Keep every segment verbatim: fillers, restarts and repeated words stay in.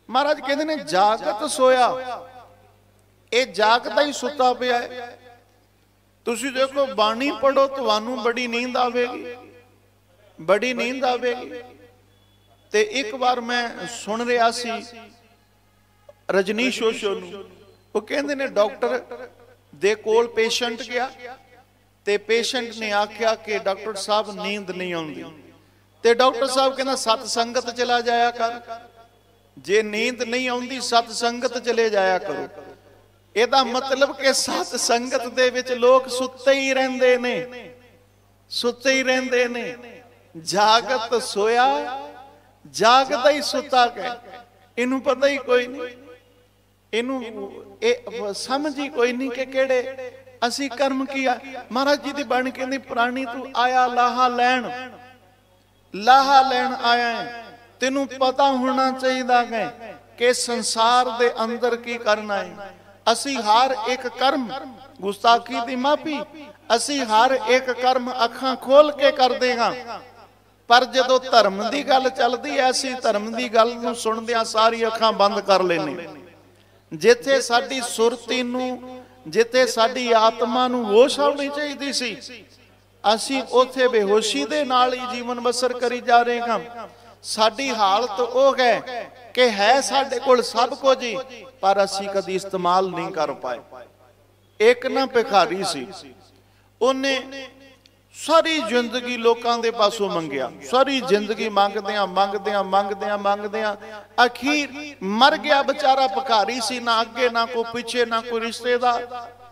महाराज कहते ने जागत सोया, ये जागता ही सुता पिया है। तुसी देखो बाणी पढ़ो तुहानू बड़ी नींद आवेगी, बड़ी नींद आवेगी। ते एक बार मैं सुन रहा सी रजनीश ओशो नूं, वो कहंदे ने डॉक्टर दे कोल पेशेंट गया ते पेशेंट ने आख्या कि डॉक्टर साहब नींद नहीं आउंदी, ते डॉक्टर साहब कहना सत संगत चला जाया कर, जे नींद नहीं आउंदी सत संगत चले जाया करो। एदा मतलब कि सत संगत दे विच लोग सुत्ते ही रहिंदे ने, सुत्ते ही रहिंदे ने। जागत सोया, जागदा ही सुता गया, इनू पता ही कोई नहीं, इनू ए समझ ही कोई नहीं कि केड़े असी कर्म किया। महाराज जी दी बाणी कहंदी प्राणी तू आया लाहा लैण, लाहा लैण आया है, तेनू पता होना चाहिए कि संसार दे अंदर की करना है। असी हर एक कर्म गुस्ताखी दी माफी, असी हर एक कर्म अखां खोल के कर देगा, पर जदों धर्म दी गल चलदी है असी धर्म दी गल नूं सुणदिआं सारी अखां बंद कर लेने। जिथे साडी सुरती नूं, जिथे साडी आत्मा नूं होश आउणी चाहीदी सी, असी उथे बेहोशी दे नाल ही जीवन बसर करी जा रहे हां। साडी हालत ओ है कि है साडे कोल सब कुछ ही, पर असी कदी इस्तेमाल नहीं कर पाए। एक ना भिखारी सी, उन्ने सारी जिंदगी लोकां दे पासों मंगिया, सारी जिंदगी मंगदियां मंगदियां मंगदियां मंगदियां अखीर मर गया बेचारा। भिखारी सी, ना अगे ना कोई पीछे ना कोई रिश्तेदार।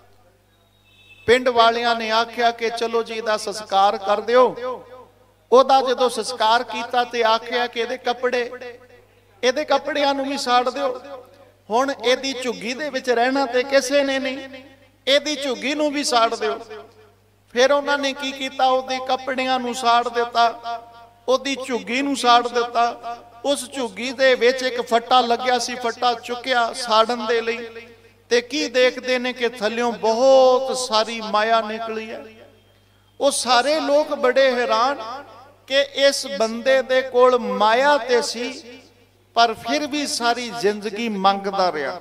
पिंड वालियां ने आख्या कि चलो जी इहदा संस्कार कर दिओ। ओदा जदों संस्कार कीता ते आख्या कि इहदे कपड़े, इहदे कपड़ियां नूं भी साड़ दिओ। हुण इहदी झुग्गी दे विच रहना ते किसे ने नहीं, इहदी झुग्गी नूं भी साड़ दिओ। फिर उन्हां ने की कीता, ओहदे कपड़ियां नूं साड़ दिता, ओहदी झुग्गी नूं साड़ दिता। उस झुग्गी दे विच एक फट्टा लग्या सी, फट्टा चुक्या साड़न दे लई, ते की देखदे ने कि थल्लियों बहुत सारी माया निकली है। वो सारे लोग बड़े हैरान कि इस बंदे दे कोल माया ते सी, पर फिर भी सारी जिंदगी मंगदा रहा,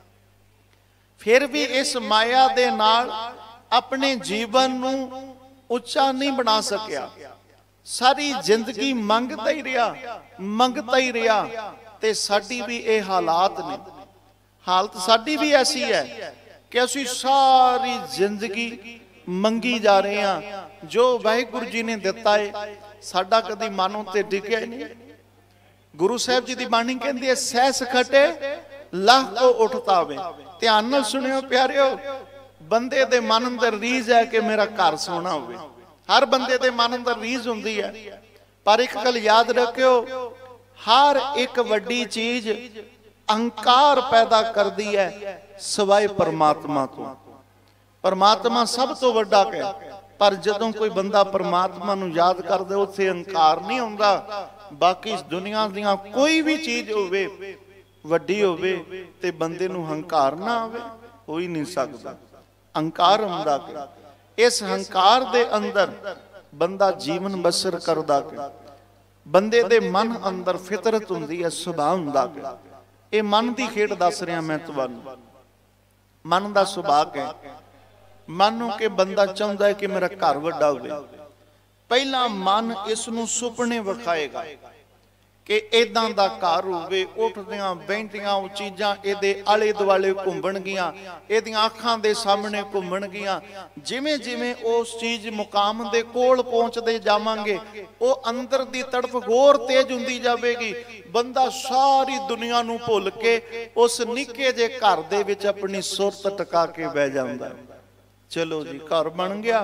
फिर भी इस माया दे नाल अपने जीवन नूं उच्चा नहीं बना सकिया। सारी जिंदगी मंगदा ही रहा, मंगदा ही रहा। ते साडी भी ये हालात ने, हालत साडी भी ऐसी है कि असी सारी जिंदगी मंगी जा रहे हैं। जो वाहिगुरु जी ने दिता है साडा कदी मन उत्ते टिकिया ही नहीं। गुरु साहब जी की बाणी कहती है सह सखटे लाह को उठता वे। ध्यान नाल सुनियो प्यारियो, बंदे दे मन अंदर रीज है कि मेरा घर सोना होवे। हर बंदे दे मन अंदर रीज हुंदी है, पर एक गल याद रखियो, हर एक वड्डी चीज अहंकार पैदा करती है सिवाय परमात्मा तो। परमात्मा सब तो वड्डा है, पर जदों कोई बंदा परमात्मा नूं याद कर दे उत्थे अहंकार नहीं हुंदा। बाकी इस दुनिया दीयां कोई भी चीज होवे वड्डी होवे ते बंदे नूं अहंकार ना आवे, हो ही नहीं सकदा। अहंकार हुंदा कि इस अहंकार दे अंदर बंदा जीवन बसर करदा कि बंदे दे मन अंदर फितरत हुंदी है, सुभाव हुंदा कि ये मन की खेड दस रहा मैं तुहानूं। मन का सुभाग है, मानो कि बंदा चाहता है कि मेरा घर वड्डा होवे। पहला मन इसनूं सुपने विखाएगा कि इदां दा घर होवे, उठदियां बहिंदियां वो चीज़ां इहदे आले दुआले घुंमणगियां, इहदियां अखां दे सामने घुंमणगियां। जिवें जिवें उस चीज़ मुकाम दे कोल पहुंचदे जावांगे, वो अंदर दी तड़फ होर तेज हुंदी जावेगी। बंदा सारी दुनिया नूं भुल के उस निक्के जे घर दे विच अपनी सुरत टका के बह जांदा है। चलो जी घर बन गया,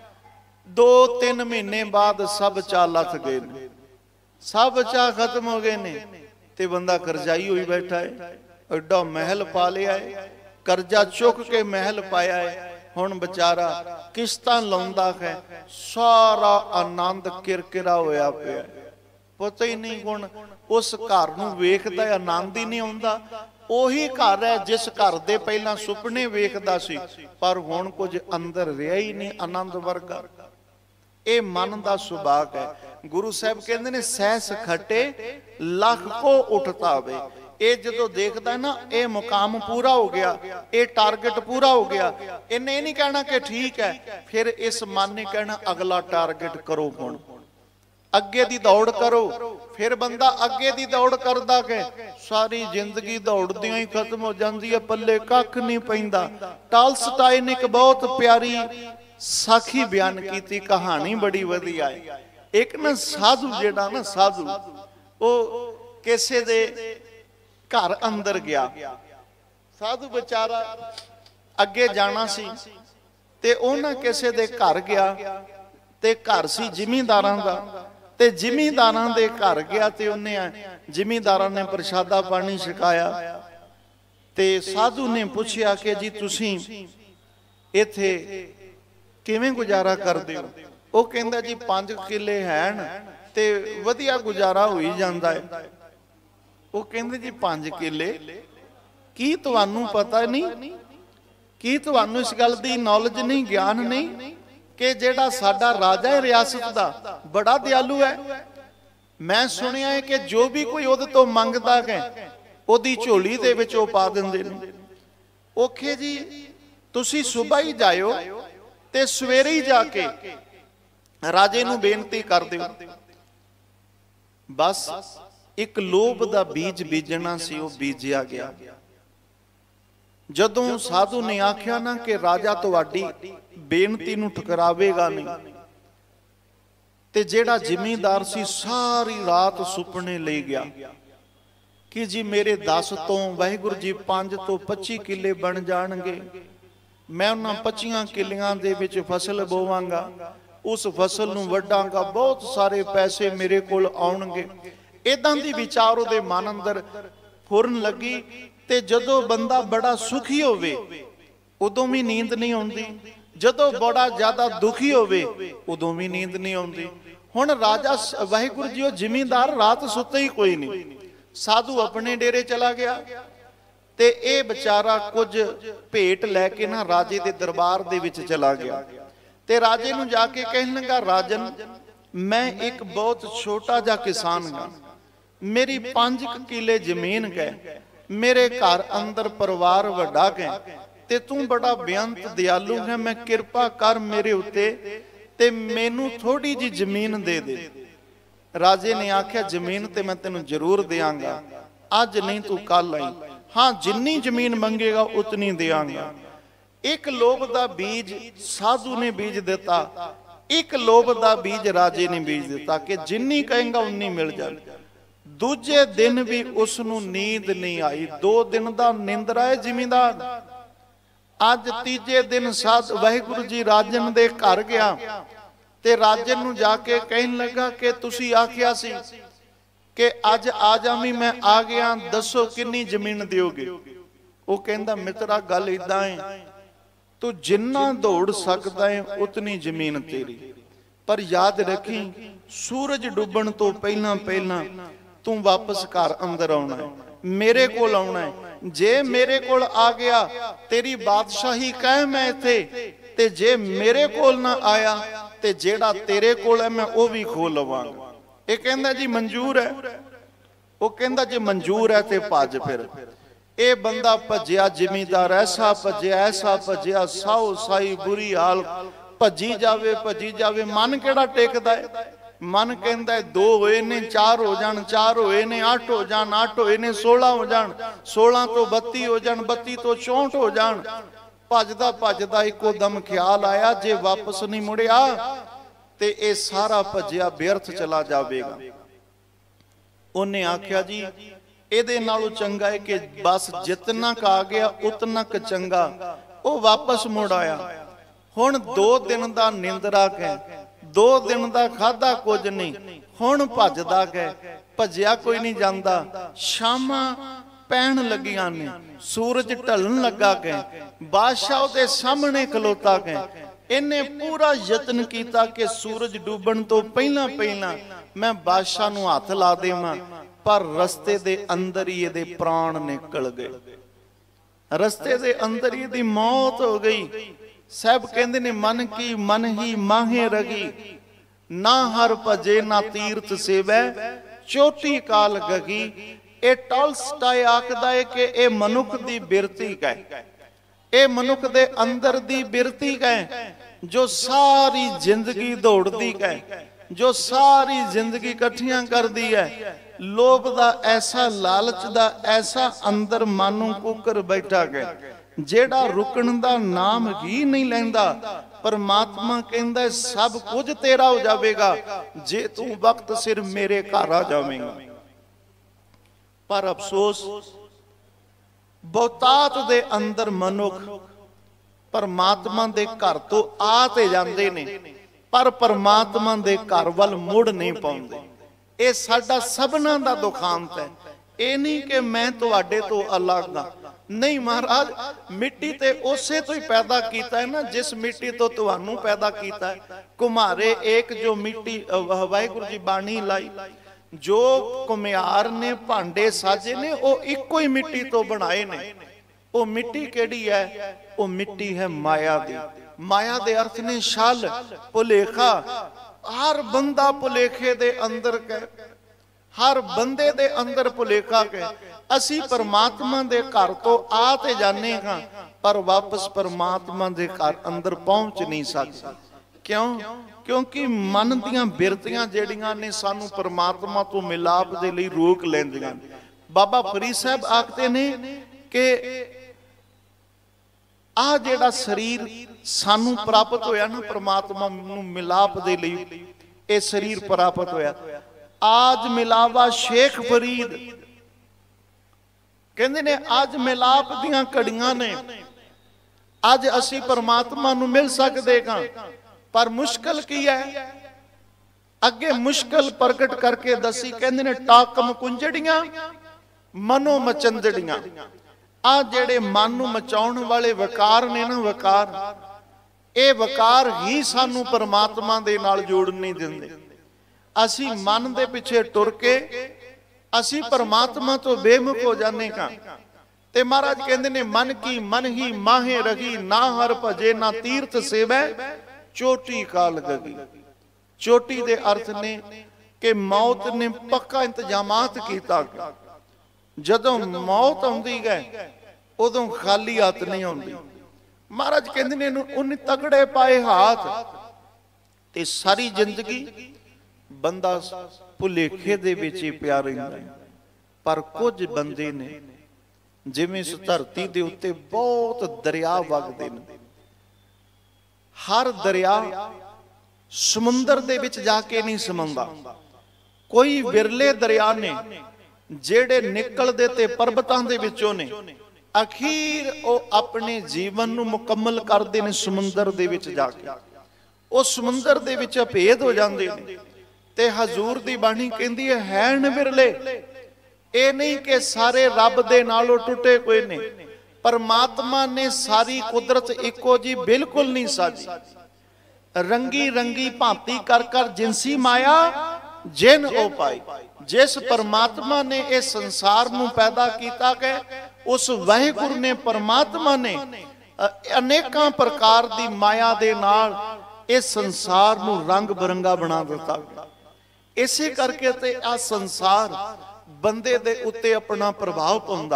दो तीन महीने बाद सब चा लथ गए ने, सब चा खत्म हो गए ने, ते बंदा करजाई होई बैठा है। एडा महल पा लिया है, करजा चुक के महल पाया है, हुण बेचारा किस्तां लाउंदा है, सारा आनंद किरकिरा होया पिया। पता ही नहीं हुण उस घर नूं वेखदा आनंद ही नहीं आउंदा। ओही घर है जिस घर दे पहला सुपने वेखदा सी, पर हुण कुछ अंदर रहा ही नहीं आनंद वर्गा। ये मन का सुभाग है। गुरु साहब कहते ने सह सखटे लख को उठता वे। ਇਹ ਜਦੋਂ ਦੇਖਦਾ ਨਾ ਇਹ ਮੁਕਾਮ ਪੂਰਾ ਹੋ ਗਿਆ, ਇਹ ਟਾਰਗੇਟ ਪੂਰਾ ਹੋ ਗਿਆ, ਇਹਨੇ ਇਹ ਨਹੀਂ ਕਹਿਣਾ ਕਿ ਠੀਕ ਹੈ, ਫਿਰ ਇਸ ਮਨ ਨੇ ਕਹਿਣਾ ਅਗਲਾ ਟਾਰਗੇਟ ਕਰੋ, ਹੁਣ ਅੱਗੇ ਦੀ ਦੌੜ ਕਰੋ। ਫਿਰ ਬੰਦਾ ਅੱਗੇ ਦੀ ਦੌੜ ਕਰਦਾ ਕਿ ਸਾਰੀ ਜ਼ਿੰਦਗੀ ਦੌੜਦਿਆਂ ਹੀ ਖਤਮ ਹੋ ਜਾਂਦੀ ਹੈ, ਪੱਲੇ ਕੱਖ ਨਹੀਂ ਪੈਂਦਾ। ਟਾਲਸਟਾਏ ਨੇ ਇੱਕ ਬਹੁਤ ਪਿਆਰੀ ਸਾਖੀ ਬਿਆਨ ਕੀਤੀ, ਕਹਾਣੀ ਬੜੀ ਵਧੀਆ ਹੈ। ਇੱਕ ਨਾ ਸਾਧੂ ਜਿਹੜਾ ਨਾ ਸਾਧੂ ਉਹ ਕਿਸੇ ਦੇ ਘਰ ਅੰਦਰ ਗਿਆ। ਸਾਧੂ ਵਿਚਾਰਾ ਅੱਗੇ ਜਾਣਾ ਸੀ ਤੇ ਉਹ ਨਾ ਕਿਸੇ ਦੇ ਘਰ ਗਿਆ, ਤੇ ਘਰ ਸੀ ਜ਼ਿਮੀਂਦਾਰਾਂ ਦਾ, ਤੇ ਜ਼ਿਮੀਂਦਾਰਾਂ ਦੇ ਘਰ ਗਿਆ ਤੇ ਉਹਨੇ ਜ਼ਿਮੀਂਦਾਰਾਂ ਨੇ ਪ੍ਰਸ਼ਾਦਾ ਪਾਣੀ ਛਕਾਇਆ। ਤੇ ਸਾਧੂ ਨੇ ਪੁੱਛਿਆ ਕਿ ਜੀ ਤੁਸੀਂ ਇੱਥੇ ਕਿਵੇਂ ਗੁਜ਼ਾਰਾ ਕਰਦੇ ਹੋ? ਉਹ ਕਹਿੰਦਾ ਜੀ ਪੰਜ ਕਿੱਲੇ ਹਨ ਤੇ ਵਧੀਆ ਗੁਜ਼ਾਰਾ ਹੋਈ ਜਾਂਦਾ ਹੈ। ਉਹ ਕਹਿੰਦੇ ਜੀ ਪੰਜ ਕਿੱਲੇ, ਕੀ ਤੁਹਾਨੂੰ ਪਤਾ ਨਹੀਂ, ਕੀ ਤੁਹਾਨੂੰ ਇਸ ਗੱਲ ਦੀ ਨੌਲੇਜ ਨਹੀਂ, ਗਿਆਨ ਨਹੀਂ ਕਿ ਜਿਹੜਾ ਸਾਡਾ ਰਾਜਾ ਹੈ ਰਿਆਸਤ ਦਾ ਬੜਾ ਦਿਆਲੂ ਹੈ। ਮੈਂ ਸੁਣਿਆ ਹੈ ਕਿ ਜੋ ਵੀ ਕੋਈ ਉਹਦੇ ਤੋਂ ਮੰਗਦਾ ਹੈ ਉਹਦੀ ਝੋਲੀ ਦੇ ਵਿੱਚ ਉਹ ਪਾ ਦਿੰਦੇ ਨੇ। ਔਖੇ ਜੀ ਤੁਸੀਂ ਸੁਬਹ ਹੀ ਜਾਇਓ ਤੇ ਸਵੇਰੇ ਹੀ ਜਾ ਕੇ ਰਾਜੇ ਨੂੰ ਬੇਨਤੀ ਕਰ ਦਿਓ। ਬਸ ਇੱਕ ਲੋਭ ਦਾ ਬੀਜ ਬੀਜਣਾ ਸੀ, ਉਹ ਬੀਜਿਆ ਗਿਆ। ਜਦੋਂ ਸਾਧੂ ਨੇ ਆਖਿਆ ਨਾ ਕਿ ਰਾਜਾ ਤੁਹਾਡੀ ਬੇਨਤੀ ਨੂੰ ਠੁਕਰਾਵੇਗਾ ਨਹੀਂ, ਤੇ ਜਿਹੜਾ ਜ਼ਿਮੀਂਦਾਰ ਸੀ ਸਾਰੀ ਰਾਤ ਸੁਪਨੇ ਲਈ ਗਿਆ ਕਿ ਜੀ ਮੇਰੇ ਦਸ ਤੋਂ ਵਾਹਿਗੁਰੂ ਜੀ ਪੰਜ ਤੋਂ ਪੱਚੀ ਕਿੱਲੇ ਬਣ ਜਾਣਗੇ, ਮੈਂ ਉਹਨਾਂ ਪੱਚੀਆਂ ਕਿੱਲਿਆਂ ਦੇ ਵਿੱਚ ਫਸਲ ਬੋਵਾਂਗਾ, ਉਸ ਫਸਲ ਨੂੰ ਵੱਢਾਂਗਾ, ਬਹੁਤ ਸਾਰੇ ਪੈਸੇ ਮੇਰੇ ਕੋਲ ਆਉਣਗੇ। ਇਦਾਂ ਦੀ ਵਿਚਾਰ ਉਹਦੇ ਮਨ ਅੰਦਰ ਫੁਰਨ ਲੱਗੀ। ਤੇ ਜਦੋਂ ਬੰਦਾ ਬੜਾ ਸੁਖੀ ਹੋਵੇ ਉਦੋਂ ਵੀ ਨੀਂਦ ਨਹੀਂ ਆਉਂਦੀ, ਜਦੋਂ ਬੜਾ ਜ਼ਿਆਦਾ ਦੁਖੀ ਹੋਵੇ ਉਦੋਂ ਵੀ ਨੀਂਦ ਨਹੀਂ ਆਉਂਦੀ। ਹੁਣ ਰਾਜਾ ਵਾਹਿਗੁਰੂ ਜੀ ਉਹ ਜ਼ਿਮੀਂਦਾਰ ਰਾਤ ਸੁੱਤੇ ਹੀ ਕੋਈ ਨਹੀਂ। ਸਾਧੂ ਆਪਣੇ ਡੇਰੇ ਚਲਾ ਗਿਆ ਤੇ ਇਹ ਵਿਚਾਰਾ ਕੁਝ ਭੇਟ ਲੈ ਕੇ ਨਾ ਰਾਜੇ ਦੇ ਦਰਬਾਰ ਦੇ ਵਿੱਚ ਚਲਾ ਗਿਆ। ਤੇ ਰਾਜੇ ਨੂੰ ਜਾ ਕੇ ਕਹਿਣ ਲੱਗਾ, ਰਾਜਨ ਮੈਂ ਇੱਕ ਬਹੁਤ ਛੋਟਾ ਜਿਹਾ ਕਿਸਾਨ ਹਾਂ, ਮੇਰੀ ਪੰਜ ਕਿੱਲੇ ਜ਼ਮੀਨ ਹੈ, ਮੇਰੇ ਘਰ ਅੰਦਰ ਪਰਿਵਾਰ ਵੱਡਾ ਹੈ, ਤੇ ਤੂੰ ਬੜਾ ਬੇਅੰਤ ਦਿਆਲੂ ਹੈ, ਮੈਂ ਕਿਰਪਾ ਕਰ ਮੇਰੇ ਉੱਤੇ ਤੇ ਮੈਨੂੰ ਥੋੜੀ ਜੀ ਜ਼ਮੀਨ ਦੇ ਦੇ। ਰਾਜੇ ਨੇ ਆਖਿਆ ਜ਼ਮੀਨ ਤੇ ਮੈਂ ਤੈਨੂੰ ਜ਼ਰੂਰ ਦਿਆਂਗਾ, ਅੱਜ ਨਹੀਂ ਤੂੰ ਕੱਲ ਆਈ, ਹਾਂ ਜਿੰਨੀ ਜ਼ਮੀਨ ਮੰਗੇਗਾ ਉਤਨੀ ਦਿਆਂਗਾ। ਇੱਕ ਲੋਭ ਦਾ ਬੀਜ ਸਾਧੂ ਨੇ ਬੀਜ ਦਿੱਤਾ, ਇੱਕ ਲੋਭ ਦਾ ਬੀਜ ਰਾਜੇ ਨੇ ਬੀਜ ਦਿੱਤਾ ਕਿ ਜਿੰਨੀ ਕਹੇਗਾ ਉਨੀ ਮਿਲ ਜਾਏ। ਦੂਜੇ ਦਿਨ ਵੀ ਉਸ ਨੂੰ ਨੀਂਦ ਨਹੀਂ ਆਈ, ਦੋ ਦਿਨ ਦਾ ਨਿੰਦਰਾ ਹੈ ਜ਼ਿਮੀਂਦਾਰ। ਅੱਜ ਤੀਜੇ ਦਿਨ ਸਾਧ ਵਾਹਿਗੁਰੂ ਜੀ ਰਾਜਨ ਦੇ ਘਰ ਗਿਆ ਤੇ ਰਾਜਨ ਨੂੰ ਜਾ ਕੇ ਕਹਿਣ ਲੱਗਾ ਕਿ ਤੁਸੀਂ ਆਖਿਆ ਸੀ ਕਿ ਅੱਜ ਆ ਜਾਵੀਂ, ਮੈਂ ਆ ਗਿਆ, ਦੱਸੋ ਕਿੰਨੀ ਜ਼ਮੀਨ ਦਿਓਗੇ? ਉਹ ਕਹਿੰਦਾ ਮਿੱਤਰਾ ਗੱਲ ਇਦਾਂ ਹੈ, ਤੂੰ ਜਿੰਨਾ ਦੌੜ ਸਕਦਾ ਹੈ ਉਤਨੀ ਜ਼ਮੀਨ ਤੇਰੀ, ਪਰ ਯਾਦ ਰੱਖੀ ਸੂਰਜ ਡੁੱਬਣ ਤੋਂ ਪਹਿਲਾਂ ਪਹਿਲਾਂ ਤੂੰ ਵਾਪਸ ਘਰ ਅੰਦਰ ਆਉਣਾ ਹੈ, ਮੇਰੇ ਕੋਲ ਆਉਣਾ ਹੈ। ਜੇ ਮੇਰੇ ਕੋਲ ਆ ਗਿਆ ਤੇਰੀ ਬਾਦਸ਼ਾਹੀ ਕਾਇਮ ਹੈ ਇੱਥੇ, ਤੇ ਜੇ ਮੇਰੇ ਕੋਲ ਨਾ ਆਇਆ ਤੇ ਜਿਹੜਾ ਤੇਰੇ ਕੋਲ ਹੈ ਮੈਂ ਉਹ ਵੀ ਖੋ ਲਵਾਂਗਾ। ਇਹ ਕਹਿੰਦਾ ਜੀ ਮਨਜ਼ੂਰ ਹੈ। ਉਹ ਕਹਿੰਦਾ ਜੇ ਮਨਜ਼ੂਰ ਹੈ ਤੇ ਭੱਜ। ਫਿਰ ਇਹ ਬੰਦਾ ਭੱਜਿਆ, ਜ਼ਿਮੀਂਦਾਰ ਐਸਾ ਭੱਜਿਆ ਐਸਾ ਭੱਜਿਆ, ਸਾਉ ਸਾਈ ਬੁਰੀ ਹਾਲ, ਭੱਜੀ ਜਾਵੇ ਭੱਜੀ ਜਾਵੇ, ਮਨ ਕਿਹੜਾ ਟਿਕਦਾ ਹੈ? ਮਨ ਕਹਿੰਦਾ ਦੋ ਹੋਏ ਨੇ ਚਾਰ ਹੋ ਜਾਣ, ਚਾਰ ਹੋਏ ਨੇ ਅੱਠ ਹੋ ਜਾਣ, ਅੱਠ ਹੋਏ ਨੇ ਸੋਲਾਂ ਹੋ ਜਾਣ, ਸੋਲਾਂ ਤੋਂ ਬੱਤੀ ਹੋ ਜਾਣ, ਬੱਤੀ ਤੋਂ ਚੌਂਹਠ ਹੋ ਜਾਣ। ਭੱਜਦਾ ਭੱਜਦਾ ਇੱਕੋ ਦਮ ਖਿਆਲ ਆਇਆ ਜੇ ਵਾਪਸ ਨਹੀਂ ਮੁੜਿਆ ਤੇ ਇਹ ਸਾਰਾ ਭੱਜਿਆ ਬਿਅਰਥ ਚਲਾ ਜਾਵੇਗਾ। ਉਹਨੇ ਆਖਿਆ ਜੀ ਇਹਦੇ ਨਾਲੋਂ ਚੰਗਾ ਹੈ ਕਿ ਬਸ ਜਿਤਨਾ ਕ ਆ ਗਿਆ ਉਤਨਾ ਕ ਚੰਗਾ। ਉਹ ਵਾਪਸ ਮੁੜ ਆਇਆ। ਹੁਣ ਦੋ ਦਿਨ ਦਾ ਨਿੰਦਰਾ ਹੈ, ਦੋ ਦਿਨ ਦਾ ਖਾਦਾ ਕੁਝ ਨਹੀਂ, ਹੁਣ ਭੱਜਦਾ ਗਏ, ਭੱਜਿਆ ਕੋਈ ਨਹੀਂ ਜਾਂਦਾ। ਸ਼ਾਮਾਂ ਪੈਣ ਲੱਗੀਆਂ ਨੇ, ਸੂਰਜ ਢਲਣ ਲੱਗਾ ਗਏ, ਬਾਦਸ਼ਾਹ ਉਹਦੇ ਸਾਹਮਣੇ ਖਲੋਤਾ ਗਏ। ਇਹਨੇ ਪੂਰਾ ਯਤਨ ਕੀਤਾ ਕਿ ਸੂਰਜ ਡੁੱਬਣ ਤੋਂ ਪਹਿਲਾਂ ਪਹਿਲਾਂ ਮੈਂ ਬਾਦਸ਼ਾਹ ਨੂੰ ਹੱਥ ਲਾ ਦੇਵਾਂ, ਪਰ ਰਸਤੇ ਦੇ ਅੰਦਰ ਹੀ ਇਹਦੇ ਪ੍ਰਾਣ ਨਿਕਲ ਗਏ। ਰਸਤੇ ਦੇ ਅੰਦਰ ਹੀ ਇਹਦੀ ਮੌਤ ਹੋ ਗਈ। ਸਾਹਿਬ ਕਹਿੰਦੇ ਨੇ ਮਨ ਕੀ ਮਨ ਹੀ ਮਾਹੇ ਰਗੀ, ਨਾ ਹਰ ਭਜੇ ਨਾ ਤੀਰਥ ਸੇਵੈ, ਚੋਟੀ ਕਾਲ ਗਗੀ। ਇਹ ਟਾਲਸਟਾਏ ਆਖਦਾ ਹੈ ਕਿ ਇਹ ਮਨੁੱਖ ਦੀ ਬਿਰਤੀ ਹੈ, ਇਹ ਮਨੁੱਖ ਦੇ ਅੰਦਰ ਦੀ ਬਿਰਤੀ ਹੈ ਜੋ ਸਾਰੀ ਜ਼ਿੰਦਗੀ ਦੌੜਦੀ ਹੈ, ਜੋ ਸਾਰੀ ਜ਼ਿੰਦਗੀ ਇਕੱਠੀਆਂ ਕਰਦੀ ਹੈ। ਲੋਭ ਦਾ ਐਸਾ, ਲਾਲਚ ਦਾ ਐਸਾ ਅੰਦਰ ਮਨ ਨੂੰ ਕੁੱਕਰ ਬੈਠਾ ਹੈ ਜਿਹੜਾ ਰੁਕਣ ਦਾ ਨਾਮ ਹੀ ਨਹੀਂ ਲੈਂਦਾ। परमात्मा कहता है सब कुछ तेरा हो जाएगा जे तू वक्त सिर मेरे घर आ जावेगा। पर अफसोस बहुतात दे अंदर मनुख परमात्मा दे घर तो आ ते जांदे ने पर परमात्मा दे घर वल मुड़ नहीं पाउंदे। ये साडा सबना दा दुखांत है। ये नहीं कि मैं तुहाडे तो अलग हाँ, नहीं महाराज, मिट्टी ते उसे तो ही पैदा किया है ना जिस मिट्टी तो तुहानू पैदा किया है। कुम्हारे एक जो मिट्टी वाहिगुरू जी बाणी लाई, जो कुम्हार ने भांडे साजे ने वो इको ही मिट्टी तो बनाए ने। वो मिट्टी केड़ी है? वो मिट्टी है माया दी। माया दे अर्थ ने छल, भुलेखा। हर बंदा भुलेखे दे अंदर के, हर बंदे दे अंदर भुलेखा के। असी परमात्मा दे घर तो आ ते जाने हां पर वापस परमात्मा दे घर अंदर पहुंच नहीं सकते। क्यों? क्योंकि मन दियां बिरतियां जेड़ियां ने सानू परमात्मा तो मिलाप दे लई रोक लैंदियां। बाबा फरीद साहब आखते ने कि आ जेड़ा शरीर सानू प्राप्त होया ना परमात्मा नू मिलाप दे लई, ये शरीर प्राप्त होया। आज मिलावा शेख फरीद कहंदे ने आज मिलाप दियां घड़ियां ने, आज असी परमात्मा नू मिल सकदे हां। पर मुश्किल की है? अगे मुश्किल प्रगट करके दसी। कहंदे ने टाकम कुंजड़ियां मनो मचंदड़ियां। आ जेड़े मन नू मचाउण वाले वकार ने ना, वकार, ये वकार ही सानू परमात्मा दे नाल जोड़ नहीं दिंदे। असी मन दे पिछे टुर के असी परमात्मा तो बेमुख हो जाने का। ते महाराज कहंदे ने मन की मन ही माहे रही, ना हर भजे ना तीर्थ सेवै चोटी काल गगी। चोटी दे अर्थ ने कि मौत ने पक्का इंतजामात कीता। जदों मौत आउंदी है उदों खाली हाथ नहीं आउंदी। महाराज कहंदे ने उन्हें तगड़े पाए हाथ ते सारी जिंदगी बंदा भुलेखे दे विच ही पिया रहिंदा है। पर कुछ बंदे ने जिवें इस धरती दे उत्ते बहुत दरिया वगदे ने, हर दरिया समुंदर दे विच जाके नहीं समंदा। कोई विरले दरिया ने जेड़े निकलदे ते पर्वतां दे विचों ने, अखीर वो अपने जीवन नू मुकम्मल करदे ने समुंदर दे विच जाके। वो समुंदर दे विच भेद हो जांदे ने। ते हजूर दी बाणी कहंदी है हैन विरले। ये नहीं कि सारे रब दे नालों टुटे कोई ने। परमात्मा ने सारी कुदरत इको जी बिल्कुल नहीं साजी। रंगी रंगी भांति कर कर जिनसी माया जिन ओ पाई। जिस परमात्मा ने इस संसार नू पैदा किया है, उस वाहिगुरू ने परमात्मा ने अनेकां प्रकार दी माया दे नाल इस संसार नू रंग बिरंगा बना दिता। इसे करके ते आ संसार बंदे दे उत्ते अपना प्रभाव पाउंदा।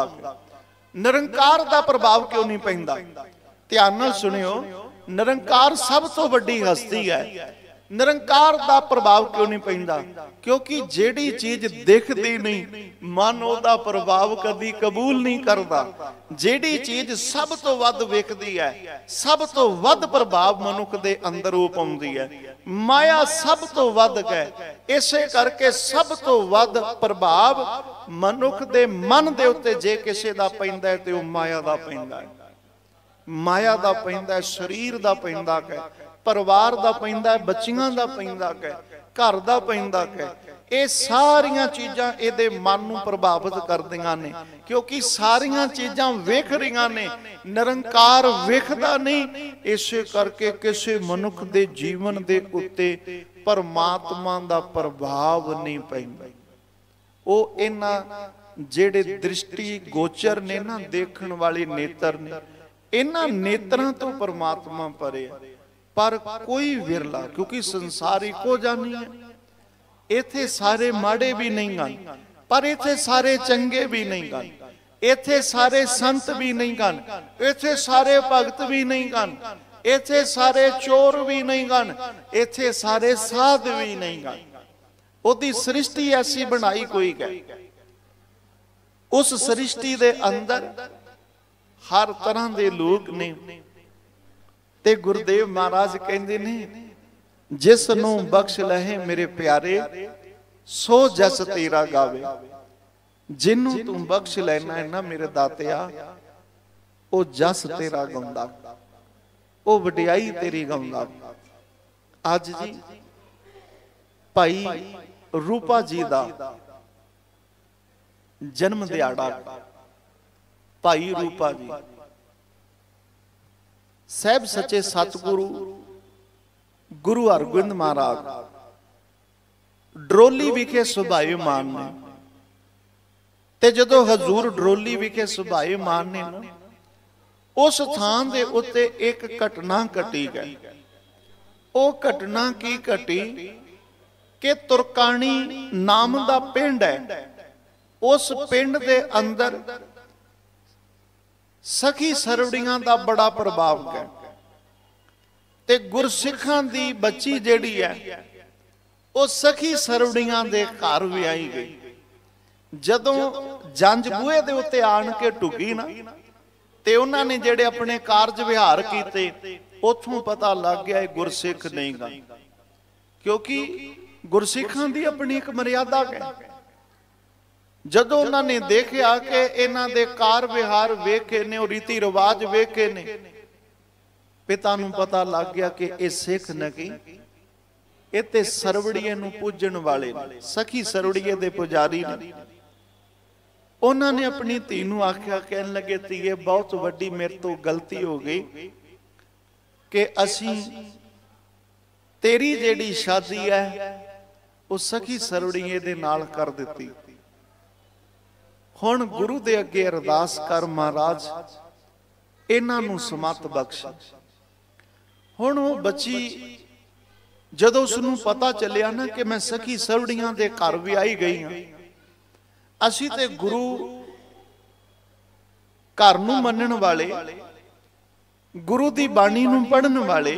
निरंकार दा प्रभाव क्यों नहीं पैंदा? ध्यान नाल सुनियो, निरंकार सब तो वड्डी हस्ती है। निरंकार दा प्रभाव क्यों नहीं पैंदा? क्योंकि जेड़ी चीज दिखदी नहीं मन ओदा प्रभाव कभी कबूल नहीं करदा। जेड़ी चीज सब तो वध विखदी है, सब तो वध प्रभाव मनुख दे अंदर वो पाउंदी है। माया सब तो वध है। इसे करके सब तो वध प्रभाव मनुख दे मन दे उत्ते जे किसे दा पैंदा है ते वो माया दा पैंदा है। माया दा पैंदा है, शरीर दा पैंदा है, परिवार दा पैंदा है, बच्चियां दा पैंदा है, घर दा पैंदा है। ये सारियां चीजां इहदे मन नूं प्रभावित करदियां ने। क्योंकि सारियां चीजां वेख रहियां ने, निरंकार वेखदा नहीं। इसे करके किसी मनुख दे जीवन दे उत्ते परमात्मा दा प्रभाव नहीं पैंदा। वो इन्हां जेड़े दृष्टि गोचर ने ना, देखण वाले नेत्र ने, इन्हां नेत्रां तो परमात्मा परे है। पर कोई विरला, क्योंकि संसार इको जानी है। इथे सारे माड़े भी नहीं हैं, पर इत्थे सारे चंगे भी नहीं गन, इत्थे सारे संत भी नहीं गन, इत्थे सारे भगत भी नहीं गन, इत्थे सारे चोर भी नहीं गन, इत्थे सारे साध भी नहीं गन। ओदी सृष्टि ऐसी बनाई कोई गए, उस सृष्टि दे अंदर हर तरह के लोग ने। ते गुरुदेव महाराज कहते ने, जिस नू बख्श लहे मेरे प्यारे, सो जस तेरा गावे। जिन्नू तू बख्श लेना है ना मेरे दातिया, ओ जस तेरा गाउंदा, ओ वडियाई तेरी गाउंदा। अज जी भाई रूपा जी दा जन्म दिहाड़ा, भाई रूपा जी साहब सच्चे सतगुरु गुरु हरगोबिंद महाराज डरोली विखे सुभाएमान ने। ते जदों हजूर डरोली विखे सुभाएमान ने ना, उस थान दे उत्ते एक घटना घटी गई। वो घटना की घटी कि तुरकानी नाम दा पिंड है, उस पिंड दे अंदर सखी सरवड़ियां दा बड़ा प्रभाव है। ते गुरसिखां दी बच्ची जेड़ी है वो सखी सरवड़ियां दे घर विआई गई। जदों जंज बूहे दे उत्ते आण के ढुकी ना, ते उन्हां ने जेड़े अपने कारज विहार कीते, उथों पता लग गया गुरसिख नहीं गा, क्योंकि गुरसिखां दी अपनी एक मर्यादा है। जदों उन्होंने देखा कि इन्हां दे कार विहार वेखे ने, रीति रिवाज वेखे ने, पिता नूं पता लग गया कि ये सिख नहीं, ये ते सरवड़िए नूं पूजण वाले ने, सखी सरवड़िए दे पुजारी ने। उन्होंने अपनी धी नूं आख्या, कहन लगे धीए बहुत वड्डी मेरे तो गलती हो गई कि असीं तेरी जेड़ी शादी है वो सखी सरवड़िए दे नाल कर दिती। हुण गुरु दे अगे अरदास कर महाराज इन्हां नूं समत बख्श। हुण वो बच्ची जदों उसनूं पता चलिया ना कि मैं सखी सरवड़ियां दे घर भी आई गई हाँ, असीं ते गुरु घर नूं मनण वाले, गुरु दी बाणी नूं पढ़न वाले,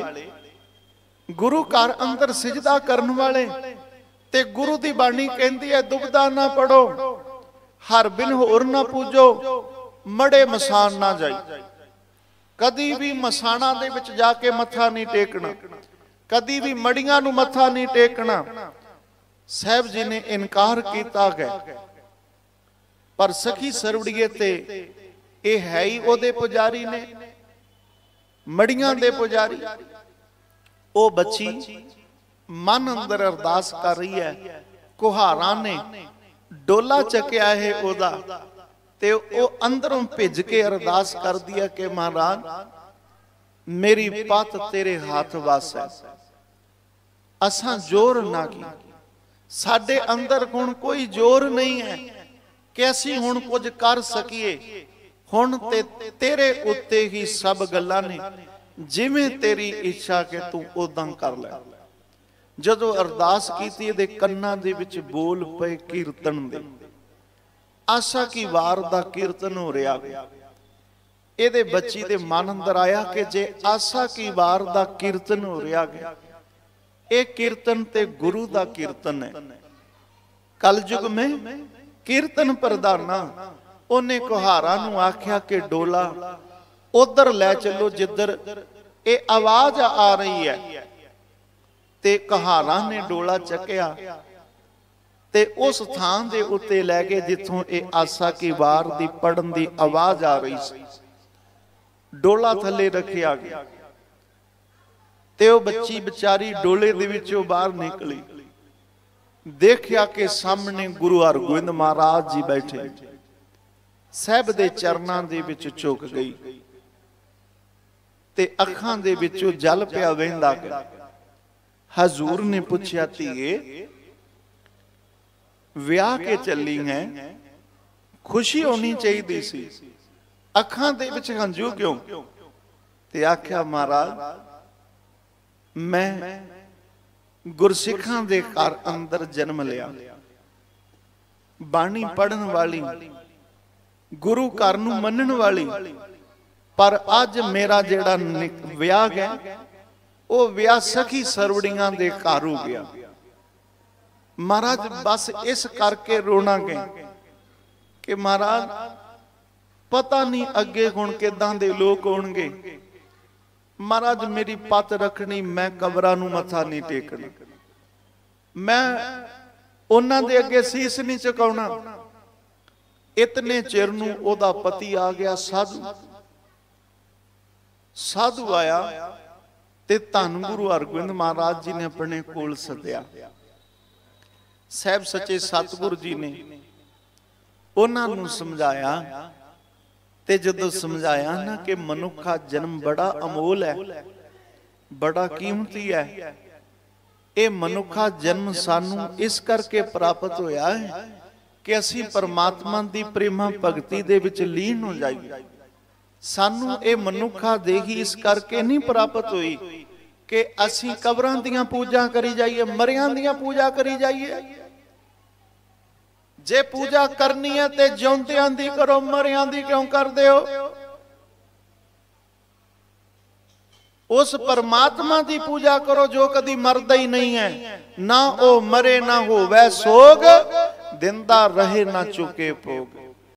गुरु घर अंदर सिजदा करन वाले, ते गुरु दी बाणी कहंदी है दुबदा ना पढ़ो, हर बिन होर ना पूजो, मड़े मसान ना जाई। कदी भी मसाना दे विच जाके मत्था नहीं टेकना, कदी भी मड़ियां नूं मत्था नहीं टेकना। साहब जी ने इनकार किया गया, पर सखी सरवड़िए ते ये है ही ओदे पुजारी ने, मड़ियां दे पुजारी। ओ बच्ची मन अंदर अरदास कर रही है, कुहारा ने डोला चकिया है ओदा, ते ओ अंदरों भिज के अरदास कर दिया कि महाराज मेरी पत तेरे हाथ वास है। असां जोर ना की, साडे अंदर हुण कोई जोर नहीं है कि असीं हुण कुछ कर सकीए। हुण ते तेरे उत्ते ही सब गल्लां ने, जिवें तेरी इच्छा के तू उदां कर ले। जदों अरदास कीती दे कन्नां दे विच बोल पए कीर्तन दे, आशा की वार दा कीर्तन हो रहा। ਇਹਦੇ ਬੱਚੀ ਦੇ ਮਨ ਅੰਦਰ ਆਇਆ ਕਿ ਜੇ ਆਸਾ ਕੀ ਵਾਰ ਦਾ ਕੀਰਤਨ ਹੋ ਰਿਹਾ ਹੈ, ਇਹ ਕੀਰਤਨ ਤੇ ਗੁਰੂ ਦਾ ਕੀਰਤਨ ਹੈ। ਕਲਯੁਗ में कीर्तन प्रधाना। ਉਹਨੇ ਕੁਹਾਰਾ ਨੂੰ ਆਖਿਆ ਕਿ ਡੋਲਾ ਉਧਰ ਲੈ ਚੱਲੋ ਜਿੱਧਰ ਇਹ ਆਵਾਜ਼ ਆ ਰਹੀ ਹੈ। ਤੇ ਕੁਹਾਰਾ ਨੇ ਡੋਲਾ ਚੱਕਿਆ ਤੇ ਉਸ ਥਾਂ ਦੇ ਉੱਤੇ ਲੈ ਕੇ ਜਿੱਥੋਂ ਇਹ ਆਸਾ ਕੀ ਵਾਰ ਦੀ ਪੜਨ ਦੀ ਆਵਾਜ਼ ਆ ਰਹੀ ਸੀ। ਡੋਲਾ ਥੱਲੇ ਰੱਖਿਆ ਗਿਆ ਤੇ ਉਹ ਬੱਚੀ ਵਿਚਾਰੀ ਡੋਲੇ ਦੇ ਵਿੱਚੋਂ ਬਾਹਰ ਨਿਕਲੀ। ਦੇਖਿਆ ਕਿ ਸਾਹਮਣੇ ਗੁਰੂ ਹਰਗੋਬਿੰਦ ਮਹਾਰਾਜ ਜੀ ਬੈਠੇ, ਸਾਹਿਬ ਦੇ ਚਰਨਾਂ ਦੇ ਵਿੱਚ ਝੁਕ ਗਈ ਤੇ ਅੱਖਾਂ ਦੇ ਵਿੱਚੋਂ ਜਲ ਪਿਆ ਵਹਿੰਦਾ ਗਿਆ। ਹਜ਼ੂਰ ਨੇ ਪੁੱਛਿਆ, ਧੀਏ ਵਿਆਹ ਕੇ ਚੱਲੀ ਹੈ, ਖੁਸ਼ੀ ਹੋਣੀ ਚਾਹੀਦੀ ਸੀ, ਅੱਖਾਂ ਦੇ ਵਿੱਚ ਹੰਝੂ ਕਿਉਂ? ਤੇ ਆਖਿਆ ਮਹਾਰਾਜ ਮੈਂ ਗੁਰਸਿੱਖਾਂ ਦੇ ਘਰ ਅੰਦਰ ਜਨਮ ਲਿਆ बाणी पढ़न वाली, गुरु घर नूं मनण वाली, पर अज मेरा जिहड़ा विआह है वो विआह सखी सरवड़ियां दे घर हो गया। महाराज बस इस करके रोना गए कि महाराज पता नहीं अगे हुण किदां दे लोग होणगे। महाराज मेरी पत रखनी, मैं कबरां नूं मत्था नहीं टेकना, मैं उन्हां दे अगे सीस नहीं झुकाउणा। इतने चिर नूं ओदा पति आ गया, साधु साधु आया ते धन गुरु हरगोबिंद महाराज जी ने अपने कोल सद्या। साहब सच्चे सतगुरु जी ने उन्हां नूं समझाया, ते जदों समझाया ना कि मनुखा जन्म बड़ा अमोल है, बड़ा कीमती है। ये मनुखा जन्म सानू इस करके प्राप्त होया है कि असी परमात्मा दी प्रेमा भगती दे विच लीन हो जाइए। सानू ये मनुखा देही इस करके नहीं प्राप्त हुई कि असी कबरां दियां पूजा करी जाइए, मरियां दियां पूजा करी जाइए। जे पूजा करनी है ते जिउंदियां दी करो, मरियां दी क्यों करदे हो? उस परमात्मा की पूजा करो जो कदी मरदा ही नहीं है, ना ओ मरे ना होवे सोग, दिंदा रहे ना चुके भोग।